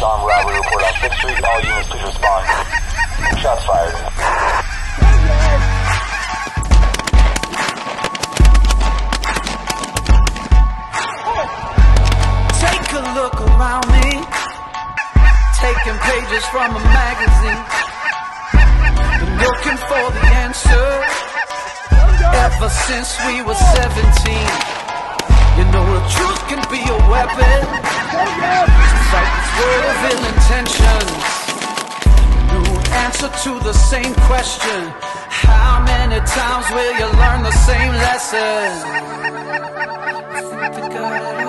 armed robbery report on 6th Street. All units, please respond. Shots fired. Take a look around me, taking pages from a magazine. Been looking for the answer ever since we were 17. You know the truth can be a weapon to fight this world of ill intentions. New answer to the same question: how many times will you learn the same lesson?